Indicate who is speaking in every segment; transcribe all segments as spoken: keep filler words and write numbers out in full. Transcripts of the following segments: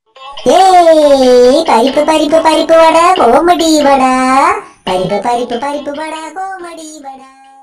Speaker 1: ഏയ് പരിപ്പ് പരിപ്പ് പരിപ്പ് വട കോമഡി വട പരിപ്പ് പരിപ്പ് പരിപ്പ് വട കോമഡി വട.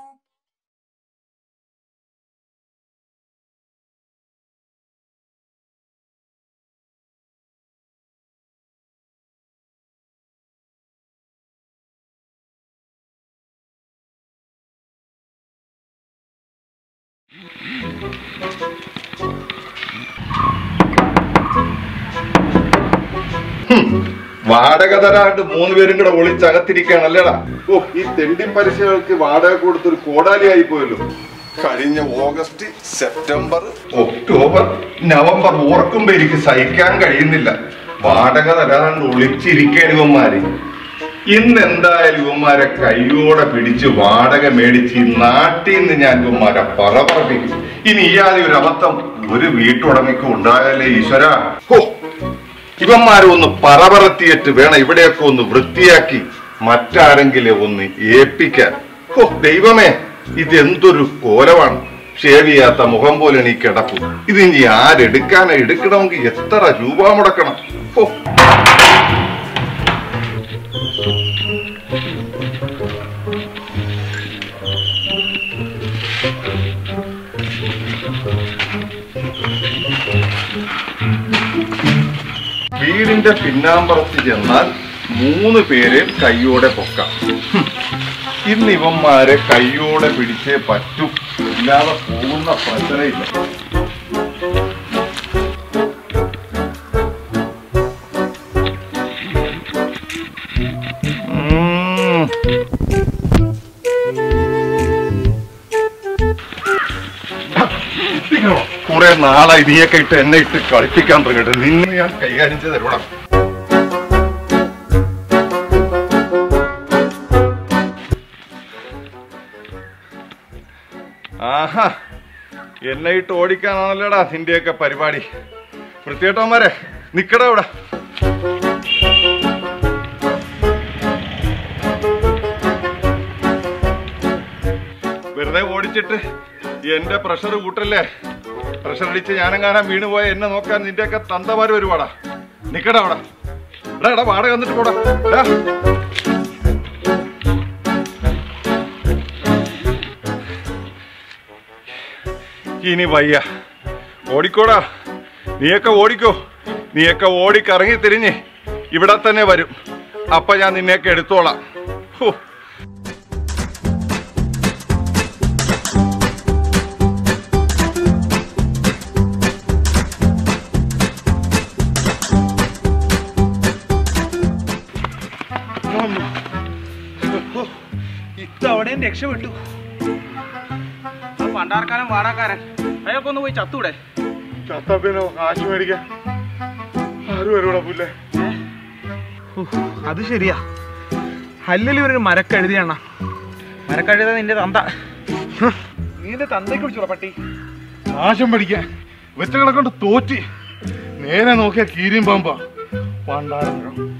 Speaker 2: വാടക തരാണ്ട് മൂന്ന് പേരും കൂടെ ഒളിച്ചകത്തിരിക്കുകയാണല്ലേടാ. ഓ, ഈ തെണ്ടി പലിശകൾക്ക് വാടക കൊടുത്തൊരു കോടാലിയായി പോയല്ലോ. കഴിഞ്ഞ ഓഗസ്റ്റ്, സെപ്റ്റംബർ, ഒക്ടോബർ, നവംബർ ഓർക്കുമ്പോ എനിക്ക് സഹിക്കാൻ കഴിയുന്നില്ല. വാടക തരാണ്ട് ഒളിച്ചിരിക്കാൻ ഇവന്മാര്. ഇന്ന് എന്തായാലും ഇവന്മാരെ കയ്യോടെ പിടിച്ച് വാടക മേടിച്ച് നാട്ടിൽ നിന്ന് ഞാൻ ഇവന്മാരെ പറപറപ്പിക്കും. ഇനി ഇയാതെ ഒരു അബദ്ധം ഒരു വീട്ടുടമയ്ക്ക് ഉണ്ടായാലേ ഈശ്വര. ഓ, ഇവന്മാരെ ഒന്ന് പറപറത്തിയിട്ട് വേണം ഇവിടെയൊക്കെ ഒന്ന് വൃത്തിയാക്കി മറ്റാരെങ്കിലും ഒന്ന് ഏൽപ്പിക്കാൻ. ഓ ദൈവമേ, ഇതെന്തൊരു കോലമാണ്. ഷേവ് ചെയ്യാത്ത മുഖം പോലെ നീ കിടക്കും. ഇത് ഇനി ആരെടുക്കാനാ? എടുക്കണമെങ്കിൽ എത്ര രൂപ മുടക്കണം? ഓ, വീടിന്റെ പിന്നാമ്പറത്ത് ചെന്നാൽ മൂന്ന് പേരെ കയ്യോടെ പൊക്കാം. ഇന്ന് ഇവന്മാരെ കയ്യോടെ പിടിച്ചേ പറ്റൂ, ഇല്ലാതെ പോകുന്ന പ്രശ്നമില്ല. കുറെ നാളായി നീയൊക്കെ ഇട്ട് എന്നെ ഇട്ട് കളിപ്പിക്കാൻ തുടങ്ങിയിട്ട് നിന്നെ ഞാൻ കൈകാര്യം ചെയ്ത് തരുവണം. ആഹാ, എന്നെ ഇട്ട് ഓടിക്കാനാണല്ലോടാ നിന്റെയൊക്കെ പരിപാടി. വൃത്തികെട്ടവന്മാരെ നിക്കടാ ഇവിടെ. വെറുതെ ഓടിച്ചിട്ട് എന്റെ പ്രഷർ കൂട്ടല്ലേ. പ്രഷർ അടിച്ച് ഞാനെങ്ങാനും വീണ് പോയ എന്നെ നോക്കാൻ നിന്റെയൊക്കെ തന്തമാര് വരുവാടാ. നിക്കടാ അവിടെ. എടാ എടാ വാടക വന്നിട്ട് പോടാ. ഇനി വയ്യ, ഓടിക്കോടാ. നീയൊക്കെ ഓടിക്കോ. നീയൊക്കെ ഓടിക്കറങ്ങി തിരിഞ്ഞ് ഇവിടെ തന്നെ വരും. അപ്പൊ ഞാൻ നിന്നെയൊക്കെ എടുത്തോളാം. ഹോ,
Speaker 3: ഇത്തവണയും രക്ഷപ്പെട്ടു. ആ പണ്ടാർക്കാരൻ വാടാക്കാരൻ അയാൾക്ക് ഒന്ന് പോയി ചത്തൂടെ?
Speaker 2: ചത്തപ്പിനോ കാശ് മേടിക്കാൻ ആരും വരൂടാ പുല്ലേ.
Speaker 3: അത് ശരിയാ. ഹല്ലിൽ ഇവരൊരു മരക്കഴുതിയാണ്. മരക്കഴുത നിന്റെ തന്ത. നീ എന്റെ തന്തയ്ക്ക് വിളിച്ചോളാം പട്ടി.
Speaker 2: നാശം പഠിക്കാൻ വെച്ചകളെ കൊണ്ട് തോറ്റി. നേരെ നോക്കിയാ കീരിയും പാമ്പാ. പണ്ടാരം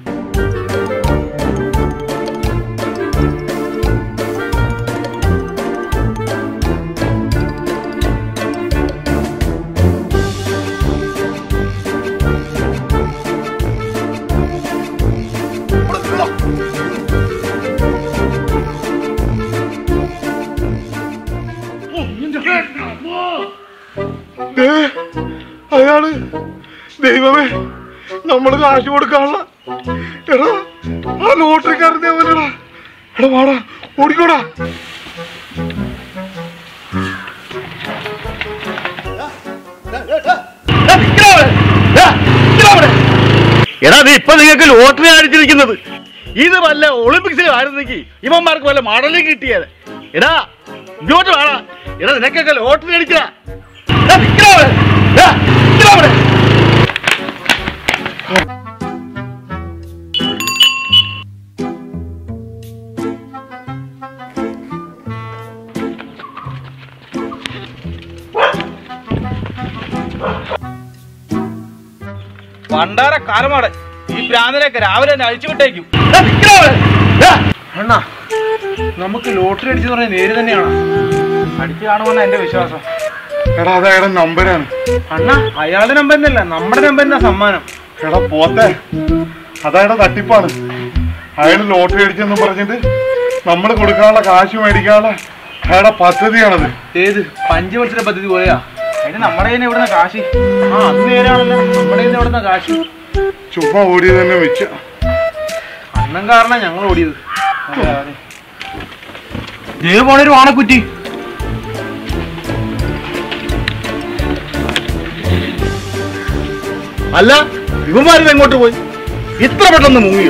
Speaker 2: അയാള്. ദൈവമേ, നമ്മള് കാശ് കൊടുക്കാനുള്ള. എടാ ആ ലോട്ടറിക്കാരൻ ദേവനടാ. എടാ വാടാ, ഓടിക്കോടാ.
Speaker 4: എടാ നീ ഇപ്പൊ നിങ്ങൾക്ക് ലോട്ടറി അടിച്ചിരിക്കുന്നത്. ഇത് വല്ല ഒളിമ്പിക്സിൽ ആയിരുന്നെങ്കിൽ ഇവന്മാർക്ക് വല്ല മെഡലും കിട്ടിയത്. എടാ ഇങ്ങോട്ട് വേണ. എടാ നിനക്കൊക്കെ ലോട്ടറി അടിക്കടാ.
Speaker 3: പണ്ടാര കാലമാണ്. ഈ പ്രാന്തനൊക്കെ രാവിലെ തന്നെ അഴിച്ചു വിട്ടേക്കും. അണ്ണാ, നമുക്ക് ലോട്ടറി അടിച്ചു പറഞ്ഞ നേര് തന്നെയാണ്. അടിച്ചു കാണുമെന്ന എന്റെ വിശ്വാസം.
Speaker 2: എടാ അതയാളുടെ നമ്പരാണ്.
Speaker 3: അണ്ണാ, അയാളുടെ നമ്പറിനല്ല, നമ്മുടെ നമ്പറിനാ സമ്മാനം.
Speaker 2: എടാ പോത്തെ അതായത് തട്ടിപ്പാണ്. അയാൾ ലോട്ടറി അടിച്ചെന്ന് പറഞ്ഞിട്ട് നമ്മൾ കൊടുക്കാനുള്ള കാശ് മേടിക്കാനുള്ള അയാളുടെ പദ്ധതിയാണത്.
Speaker 3: ഏത് പഞ്ചവത്സര പദ്ധതി പോലെയാ? അതിന് നമ്മുടെ കയ്യിൽ എവിടുന്ന കാശ്? ആ അത് നേരാണല്ലോ, നമ്മുടെ കയ്യിൽ എവിടുന്ന കാശ്?
Speaker 2: ചുമ്മാ ഓടിയത് തന്നെ വെച്ച
Speaker 3: അന്നം കാരണം ഞങ്ങൾ ഓടിയത്. ജയ പോണൊരു വാണക്കുറ്റി.
Speaker 4: അല്ല ഇവന്മാരും എങ്ങോട്ട് പോയി? ഇത്ര പെട്ടെന്ന് മുങ്ങിയോ?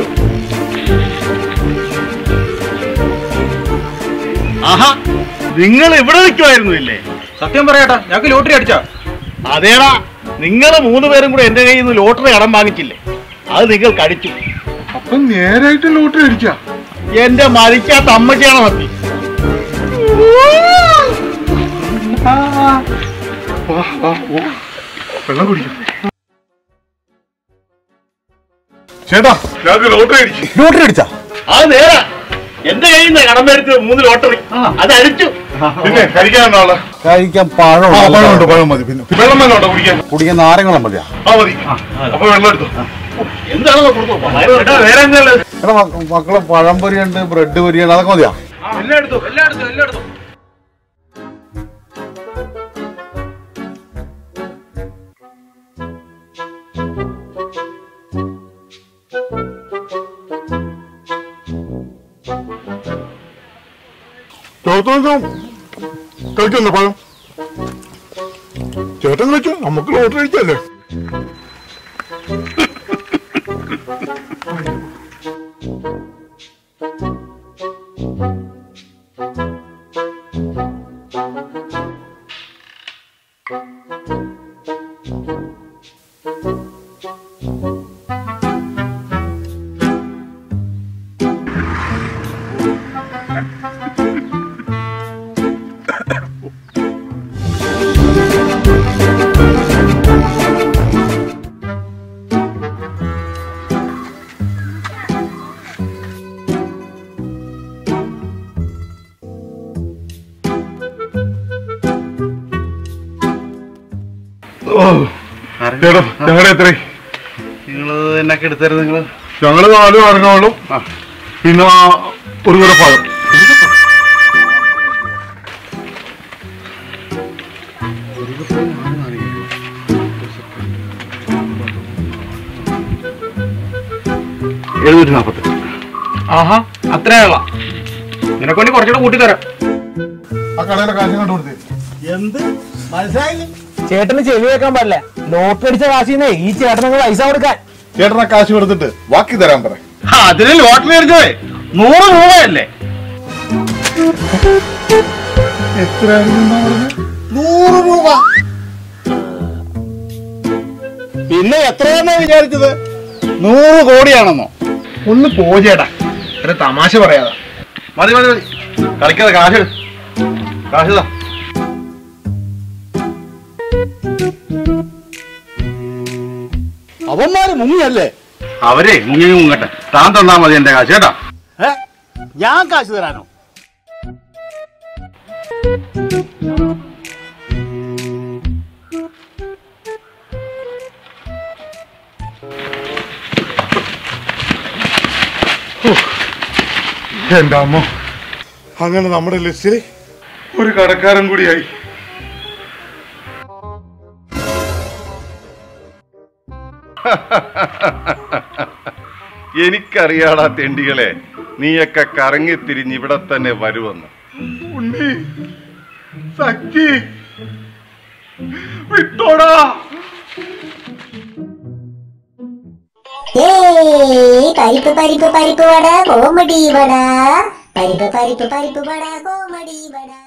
Speaker 4: ആഹാ, നിങ്ങൾ ഇവിടെ നിൽക്കുമായിരുന്നു ഇല്ലേ?
Speaker 3: സത്യം പറയാട്ടാ, ഞങ്ങൾക്ക് ലോട്ടറി അടിച്ചാ.
Speaker 4: അതേടാ, നിങ്ങള് മൂന്ന് പേരും കൂടെ എന്റെ കയ്യിൽ നിന്ന് ലോട്ടറി കടം വാങ്ങിച്ചില്ലേ? അത് നിങ്ങൾ കടിച്ചു.
Speaker 2: അപ്പൊ നേരായിട്ട് ലോട്ടറി അടിച്ചാ?
Speaker 4: എന്റെ മരിക്കാത്ത അമ്മയ്ക്കാണ് മതി.
Speaker 2: വെള്ളം കുടിക്കും. ചേട്ടാ ഞാൻ ലോട്ടറി അടിച്ചു.
Speaker 5: ലോട്ടറി അടിച്ചാ?
Speaker 4: അത് നേരാ, എന്റെ കയ്യിൽ നിന്ന് കടം മേടിച്ച് മൂന്ന് ലോട്ടറി അത് അടിച്ചു.
Speaker 2: പിന്നെ കഴിക്കാനുള്ള
Speaker 5: കഴിക്കാൻ പഴം
Speaker 2: പഴമുണ്ട്, പഴം മതി. പിന്നെ വെള്ളം വേണോ കുടിക്കാൻ?
Speaker 5: കുടിക്കാൻ നാരങ്ങളും മതിയാ?
Speaker 2: ആ മതി. അപ്പൊ വെള്ളം എടുത്തു.
Speaker 4: എന്താണോ വേറെ എന്തല്ലേ?
Speaker 5: എടാ മക്കളെ പഴം പൊരിയുണ്ട്, ബ്രെഡ് പൊരിയുണ്ട്, അതൊക്കെ മതിയാ?
Speaker 3: എല്ലാം എടുത്തു, എല്ലാം എടുത്തു, എല്ലാം എടുത്തു.
Speaker 2: കഴിച്ചോ പഴം? ചേട്ടൻ കഴിച്ചോ, നമുക്ക് ലോട്ടറി അടിച്ചല്ലേ. ചേട്ടാ ഞങ്ങളുടെ എത്ര?
Speaker 4: നിങ്ങള് എന്നൊക്കെ എടുത്തായിരുന്നു? നിങ്ങള്
Speaker 2: ഞങ്ങള് നാലും അറിഞ്ഞോളും. പിന്നെ ഒരു കൂടെ പഴം.
Speaker 4: എഴുന്നൂറ്റി നാപ്പത്തി.
Speaker 3: ആഹാ, അത്രയുള്ള നിനക്കൊണ്ട് കുറച്ചുകൂടെ കൂട്ടിത്തരാം.
Speaker 2: ആ കടയിലെ കാശ് കണ്ടു കൊടുത്തേ.
Speaker 4: എന്ത് മനസ്സിലായില്ലേ?
Speaker 6: ചേട്ടന് ചെവി വെക്കാൻ പാടില്ല. ലോട്ടറി അടിച്ച കാശിന്നേ ഈ ചേട്ടനങ്ങൾ പൈസ കൊടുക്കാൻ.
Speaker 2: ചേട്ടനാ കാശ് കൊടുത്തിട്ട് ബാക്കി തരാൻ പറ.
Speaker 4: അതിന് ലോട്ടറി അടിച്ചതേ നൂറ് രൂപയല്ലേ? നൂറ് രൂപ. പിന്നെ എത്രയാണെന്നാ വിചാരിച്ചത്? നൂറ് കോടിയാണെന്നോ?
Speaker 3: ഒന്ന് പോചേട്ടാ, ഒരു തമാശ പറയാതാ.
Speaker 4: മതി മതി മതി, കളിക്കാതെ കാശ് കാശ്.
Speaker 5: അവന്മാര് മുങ്ങിയല്ലേ?
Speaker 4: അവരെ മുങ്ങി മുങ്ങട്ടെ, താൻ തന്നാ മതി എന്റെ കാശ് കേട്ടാ.
Speaker 5: ഏ ഞാൻ കാശ് തരാനോ?
Speaker 2: എന്റെ അമ്മ, അങ്ങനെ നമ്മുടെ ലിസ്റ്റിൽ ഒരു കടക്കാരൻ കൂടിയായി.
Speaker 7: എനിക്കറിയാടാ തെണ്ടികളെ, നീയൊക്കെ കറങ്ങിത്തിരിഞ്ഞ് ഇവിടെ തന്നെ വരുമെന്ന്.
Speaker 2: ഉണ്ണി സച്ചി വിട്ടോടാ.
Speaker 1: ഏയ് പരിപ്പ് പരിപ്പ് പരിപ്പ് വട കോമഡി വട പരിപ്പ് പരിപ്പ് പരിപ്പ് വട കോമഡി വട.